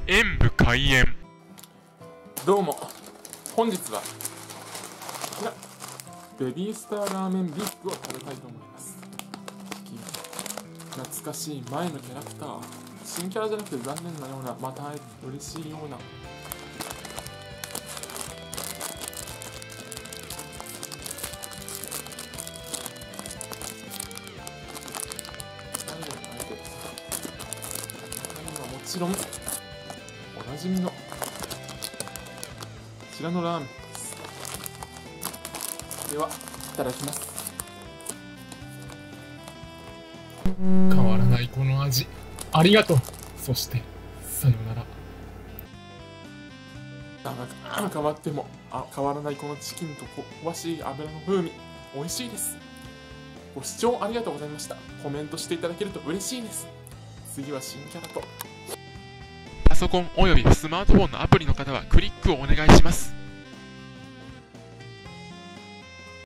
演武開演。 どうも、本日はこちらベビースターラーメンビッグを食べたいと思います。懐かしい前のキャラクター、新キャラじゃなくて残念なような、また会えて嬉しいような、最後に会えて、他にはもちろんおなじみのこちらのラーメンです。では、いただきます。 変わらないこの味、ありがとう。そしてさよなら。 変わっても変わらないこのチキンと香ばしい油の風味、美味しいです。ご視聴ありがとうございました。コメントしていただけると嬉しいです。次は新キャラと。パソコンおよびスマートフォンのアプリの方はクリックをお願いします。